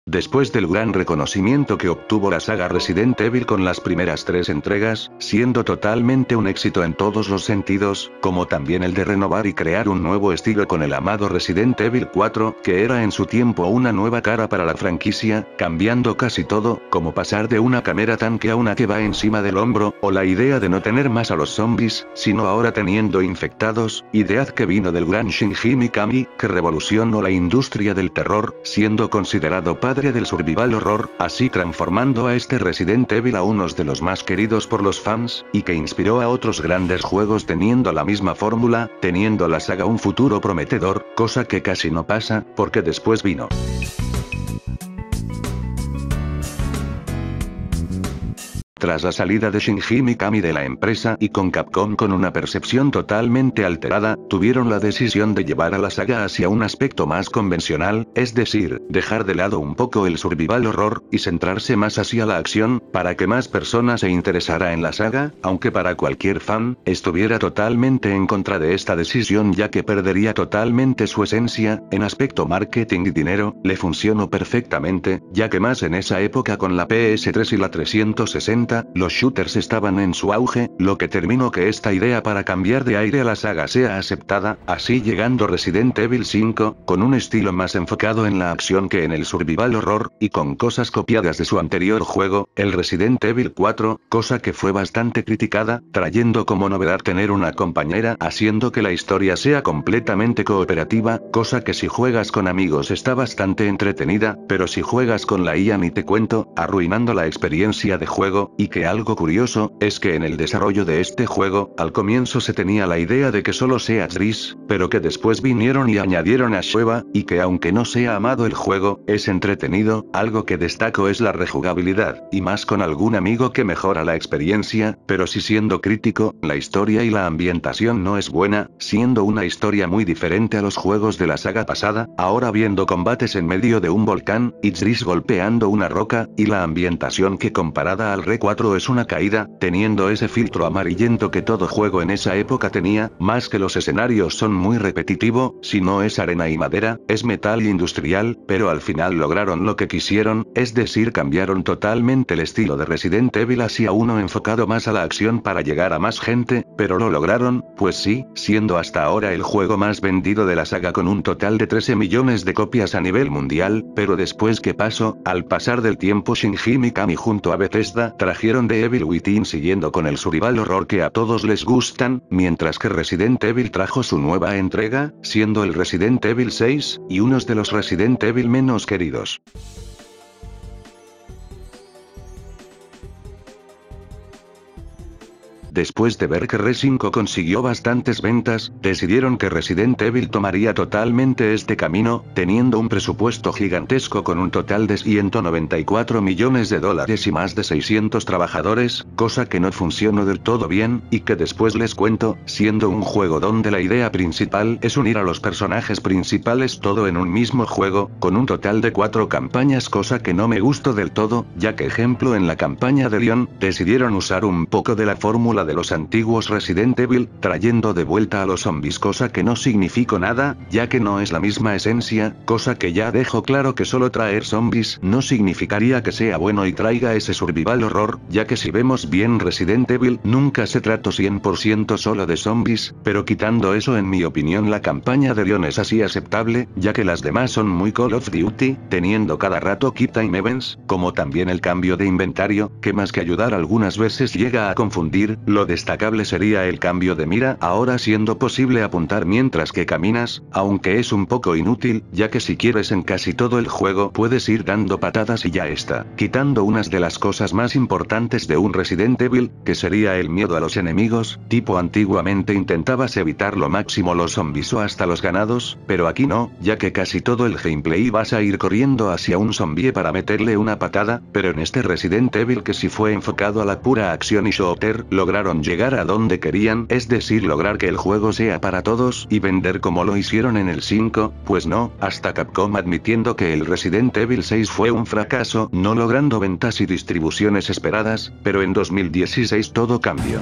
Después del gran reconocimiento que obtuvo la saga Resident Evil con las primeras 3 entregas, siendo totalmente un éxito en todos los sentidos, como también el de renovar y crear un nuevo estilo con el amado Resident Evil 4, que era en su tiempo una nueva cara para la franquicia, cambiando casi todo, como pasar de una cámara tanque a una que va encima del hombro, o la idea de no tener más a los zombies, sino ahora teniendo infectados, idea que vino del gran Shinji Mikami, que revolucionó la industria del terror, siendo considerado padre del survival horror, así transformando a este Resident Evil a uno de los más queridos por los fans, y que inspiró a otros grandes juegos teniendo la misma fórmula, teniendo la saga un futuro prometedor, cosa que casi no pasa, porque después vino. Tras la salida de Shinji Mikami de la empresa y con Capcom con una percepción totalmente alterada, tuvieron la decisión de llevar a la saga hacia un aspecto más convencional, es decir, dejar de lado un poco el survival horror, y centrarse más hacia la acción, para que más personas se interesara en la saga, aunque para cualquier fan, estuviera totalmente en contra de esta decisión ya que perdería totalmente su esencia, en aspecto marketing y dinero, le funcionó perfectamente, ya que más en esa época con la PS3 y la 360, los shooters estaban en su auge, lo que terminó que esta idea para cambiar de aire a la saga sea aceptada, así llegando Resident Evil 5, con un estilo más enfocado en la acción que en el survival horror, y con cosas copiadas de su anterior juego, el Resident Evil 4, cosa que fue bastante criticada, trayendo como novedad tener una compañera, haciendo que la historia sea completamente cooperativa, cosa que si juegas con amigos está bastante entretenida, pero si juegas con la IA ni te cuento, arruinando la experiencia de juego, y que algo curioso, es que en el desarrollo de este juego, al comienzo se tenía la idea de que solo sea Trish, pero que después vinieron y añadieron a Sheva, y que aunque no sea amado el juego, es entretenido, algo que destaco es la rejugabilidad, y más con algún amigo que mejora la experiencia, pero si siendo crítico, la historia y la ambientación no es buena, siendo una historia muy diferente a los juegos de la saga pasada, ahora viendo combates en medio de un volcán, y Trish golpeando una roca, y la ambientación que comparada al Re 4 es una caída, teniendo ese filtro amarillento que todo juego en esa época tenía, más que los escenarios son muy repetitivo, si no es arena y madera, es metal y industrial, pero al final lograron lo que quisieron, es decir cambiaron totalmente el estilo de Resident Evil hacia uno enfocado más a la acción para llegar a más gente, pero lo lograron, pues sí, siendo hasta ahora el juego más vendido de la saga con un total de 13 millones de copias a nivel mundial, pero después que pasó, al pasar del tiempo Shinji Mikami junto a Bethesda, trajeron The Evil Within siguiendo con el survival horror que a todos les gustan, mientras que Resident Evil trajo su nueva entrega, siendo el Resident Evil 6, y unos de los Resident Evil menos queridos. Después de ver que Re 5 consiguió bastantes ventas, decidieron que Resident Evil tomaría totalmente este camino, teniendo un presupuesto gigantesco con un total de 194 millones de dólares y más de 600 trabajadores, cosa que no funcionó del todo bien, y que después les cuento, siendo un juego donde la idea principal es unir a los personajes principales todo en un mismo juego, con un total de 4 campañas, cosa que no me gustó del todo, ya que ejemplo en la campaña de Leon, decidieron usar un poco de la fórmula de los antiguos Resident Evil, trayendo de vuelta a los zombies, cosa que no significó nada, ya que no es la misma esencia, cosa que ya dejo claro que solo traer zombies no significaría que sea bueno y traiga ese survival horror, ya que si vemos bien Resident Evil nunca se trató 100% solo de zombies, pero quitando eso en mi opinión la campaña de Leon es así aceptable, ya que las demás son muy Call of Duty, teniendo cada rato Keep Time Events, como también el cambio de inventario, que más que ayudar algunas veces llega a confundir. Lo destacable sería el cambio de mira, ahora siendo posible apuntar mientras que caminas, aunque es un poco inútil, ya que si quieres en casi todo el juego puedes ir dando patadas y ya está, quitando unas de las cosas más importantes de un Resident Evil, que sería el miedo a los enemigos, tipo antiguamente intentabas evitar lo máximo los zombies o hasta los ganados, pero aquí no, ya que casi todo el gameplay vas a ir corriendo hacia un zombie para meterle una patada, pero en este Resident Evil que sí fue enfocado a la pura acción y shooter, lograron llegar a donde querían, es decir lograr que el juego sea para todos y vender como lo hicieron en el 5, pues no, hasta Capcom admitiendo que el Resident Evil 6 fue un fracaso, no logrando ventas y distribuciones esperadas, pero en 2016 todo cambió.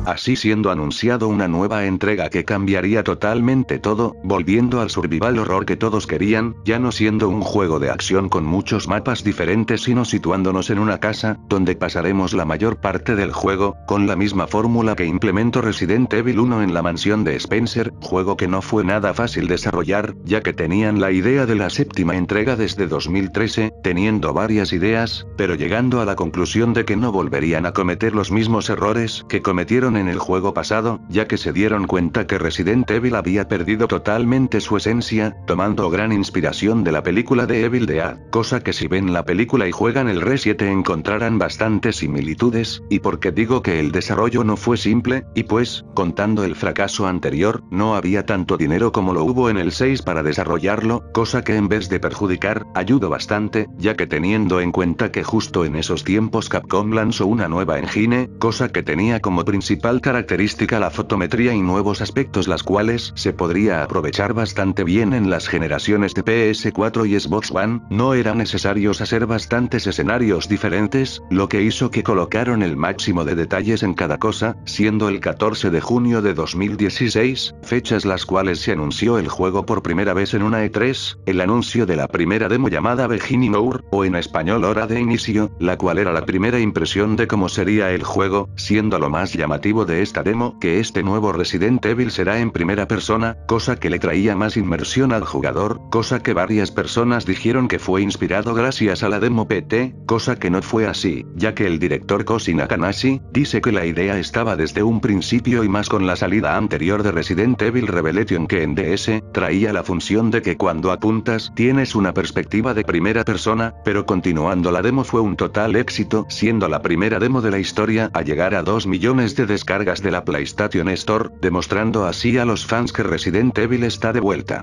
así siendo anunciado una nueva entrega que cambiaría totalmente todo, volviendo al survival horror que todos querían, ya no siendo un juego de acción con muchos mapas diferentes sino situándonos en una casa, donde pasaremos la mayor parte del juego, con la misma fórmula que implementó Resident Evil 1 en la mansión de Spencer, juego que no fue nada fácil desarrollar, ya que tenían la idea de la séptima entrega desde 2013, teniendo varias ideas, pero llegando a la conclusión de que no volverían a cometer los mismos errores que cometieron en el juego pasado, ya que se dieron cuenta que Resident Evil había perdido totalmente su esencia, tomando gran inspiración de la película de Evil Dead, cosa que si ven la película y juegan el Re 7 encontrarán bastantes similitudes, y porque digo que el desarrollo no fue simple, y pues, contando el fracaso anterior, no había tanto dinero como lo hubo en el 6 para desarrollarlo, cosa que en vez de perjudicar, ayudó bastante, ya que teniendo en cuenta que justo en esos tiempos Capcom lanzó una nueva engine, cosa que tenía como principal característica la fotometría y nuevos aspectos las cuales se podría aprovechar bastante bien en las generaciones de PS4 y Xbox One, no era necesario hacer bastantes escenarios diferentes, lo que hizo que colocaron el máximo de detalles en cada cosa, siendo el 14 de junio de 2016, fechas las cuales se anunció el juego por primera vez en una E3, el anuncio de la primera demo llamada Beginning Hour, o en español Hora de Inicio, la cual era la primera impresión de cómo sería el juego, siendo lo más llamativo de esta demo que este nuevo Resident Evil será en primera persona, cosa que le traía más inmersión al jugador, cosa que varias personas dijeron que fue inspirado gracias a la demo PT, cosa que no fue así, ya que el director Koji Nakanashi dice que la idea estaba desde un principio y más con la salida anterior de Resident Evil Revelation que en DS traía la función de que cuando apuntas tienes una perspectiva de primera persona, pero continuando la demo fue un total éxito, siendo la primera demo de la historia a llegar a 2 millones de descargas de la PlayStation Store, demostrando así a los fans que Resident Evil está de vuelta.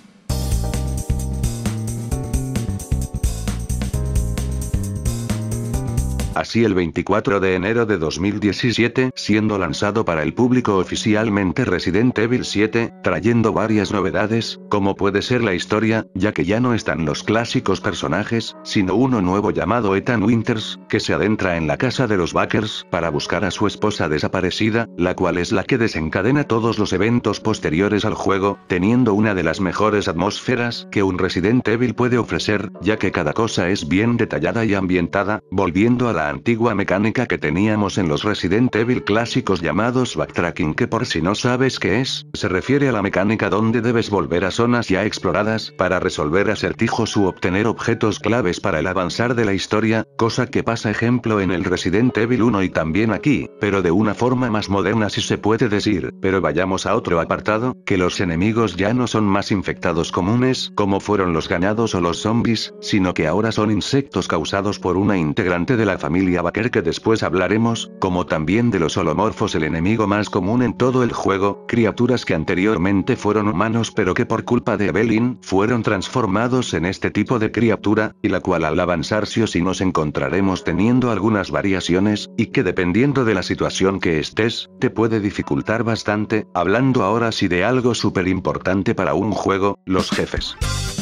Así el 24 de enero de 2017, siendo lanzado para el público oficialmente Resident Evil 7, trayendo varias novedades, como puede ser la historia, ya que ya no están los clásicos personajes, sino uno nuevo llamado Ethan Winters, que se adentra en la casa de los Bakers para buscar a su esposa desaparecida, la cual es la que desencadena todos los eventos posteriores al juego, teniendo una de las mejores atmósferas que un Resident Evil puede ofrecer, ya que cada cosa es bien detallada y ambientada, volviendo a la antigua mecánica que teníamos en los Resident Evil clásicos llamados backtracking, que por si no sabes qué es, se refiere a la mecánica donde debes volver a zonas ya exploradas para resolver acertijos u obtener objetos claves para el avanzar de la historia, cosa que pasa ejemplo en el Resident Evil 1 y también aquí, pero de una forma más moderna si se puede decir, pero vayamos a otro apartado, que los enemigos ya no son más infectados comunes, como fueron los ganados o los zombies, sino que ahora son insectos causados por una integrante de la familia Baker que después hablaremos, como también de los holomorfos, el enemigo más común en todo el juego, criaturas que anteriormente fueron humanos pero que por culpa de Evelyn fueron transformados en este tipo de criatura, y la cual al avanzar sí o sí nos encontraremos teniendo algunas variaciones, y que dependiendo de la situación que estés, te puede dificultar bastante, hablando ahora sí de algo súper importante para un juego, los jefes.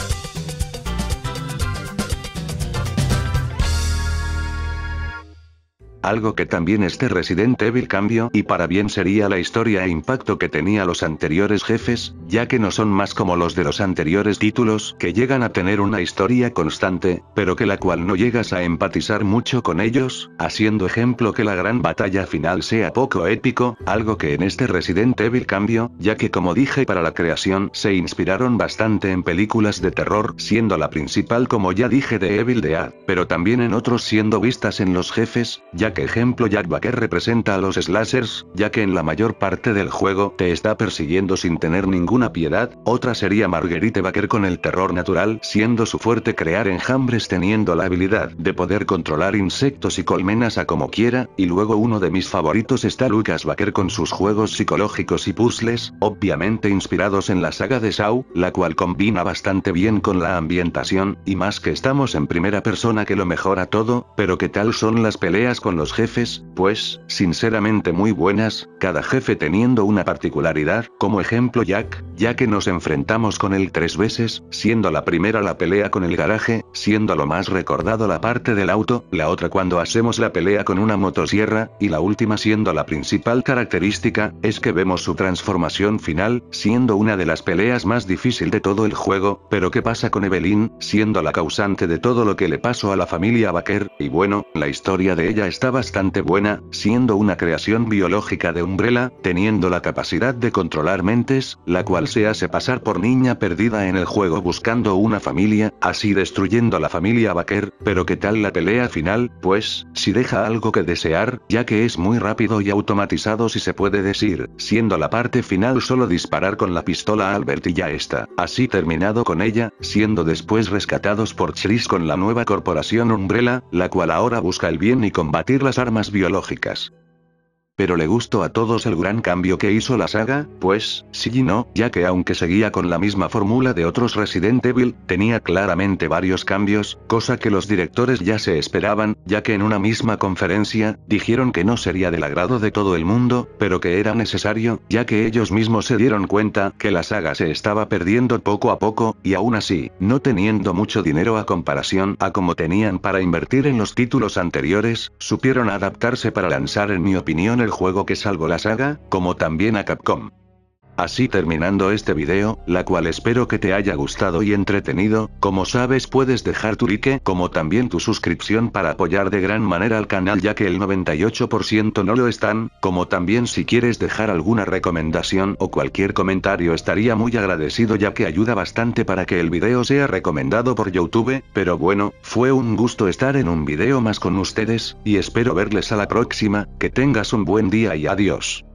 Algo que también este Resident Evil cambió y para bien sería la historia e impacto que tenía los anteriores jefes, ya que no son más como los de los anteriores títulos que llegan a tener una historia constante, pero que la cual no llegas a empatizar mucho con ellos, haciendo ejemplo que la gran batalla final sea poco épico, algo que en este Resident Evil cambió, ya que como dije para la creación se inspiraron bastante en películas de terror, siendo la principal como ya dije de Evil Dead, pero también en otros siendo vistas en los jefes, ya que ejemplo Jack Baker representa a los slashers, ya que en la mayor parte del juego te está persiguiendo sin tener ninguna piedad, otra sería Marguerite Baker con el terror natural, siendo su fuerte crear enjambres teniendo la habilidad de poder controlar insectos y colmenas a como quiera, y luego uno de mis favoritos está Lucas Baker con sus juegos psicológicos y puzzles, obviamente inspirados en la saga de Saw, la cual combina bastante bien con la ambientación, y más que estamos en primera persona que lo mejora todo, pero ¿qué tal son las peleas con los los jefes, pues, sinceramente muy buenas, cada jefe teniendo una particularidad, como ejemplo Jack, ya que nos enfrentamos con él 3 veces, siendo la primera la pelea con el garaje, siendo lo más recordado la parte del auto, la otra cuando hacemos la pelea con una motosierra, y la última siendo la principal característica, es que vemos su transformación final, siendo una de las peleas más difícil de todo el juego, pero ¿qué pasa con Evelyn, siendo la causante de todo lo que le pasó a la familia Baker? Y bueno, la historia de ella está bastante buena, siendo una creación biológica de Umbrella, teniendo la capacidad de controlar mentes, la cual se hace pasar por niña perdida en el juego buscando una familia, así destruyendo a la familia Baker, pero ¿qué tal la pelea final? Pues, si deja algo que desear, ya que es muy rápido y automatizado si se puede decir, siendo la parte final solo disparar con la pistola a Albert y ya está, así terminado con ella, siendo después rescatados por Chris con la nueva corporación Umbrella, la cual ahora busca el bien y combatir las armas biológicas. Pero ¿le gustó a todos el gran cambio que hizo la saga? Pues, sí y no, ya que aunque seguía con la misma fórmula de otros Resident Evil, tenía claramente varios cambios, cosa que los directores ya se esperaban, ya que en una misma conferencia, dijeron que no sería del agrado de todo el mundo, pero que era necesario, ya que ellos mismos se dieron cuenta que la saga se estaba perdiendo poco a poco, y aún así, no teniendo mucho dinero a comparación a como tenían para invertir en los títulos anteriores, supieron adaptarse para lanzar en mi opinión el juego que salvó la saga, como también a Capcom. Así terminando este video, la cual espero que te haya gustado y entretenido, como sabes puedes dejar tu like como también tu suscripción para apoyar de gran manera al canal ya que el 98% no lo están, como también si quieres dejar alguna recomendación o cualquier comentario estaría muy agradecido ya que ayuda bastante para que el video sea recomendado por YouTube, pero bueno, fue un gusto estar en un video más con ustedes, y espero verles a la próxima, que tengas un buen día y adiós.